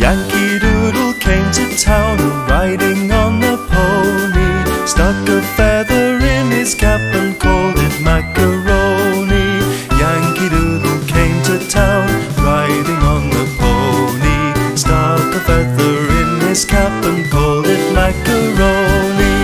Yankee Doodle came to town riding on a pony, stuck a feather in his cap and called it macaroni. Yankee Doodle came to town riding on a pony, stuck a feather in his cap and called it macaroni.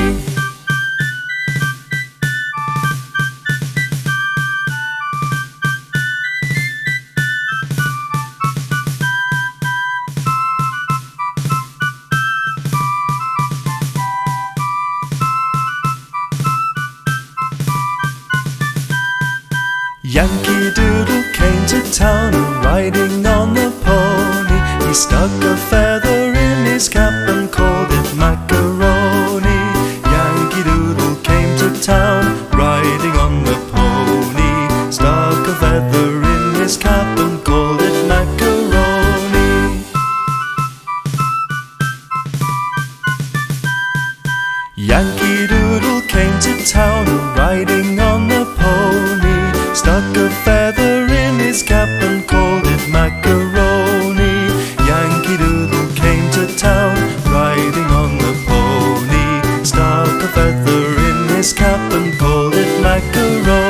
Yankee Doodle came to town riding on a pony, he stuck a feather in his cap and called it macaroni. Yankee Doodle came to town riding on a pony, stuck a feather in his cap and called it macaroni. Yankee Doodle came to town riding on a pony, stuck a feather in his cap and called it macaroni. Yankee Doodle came to town riding on a pony, stuck a feather in his cap and called it macaroni.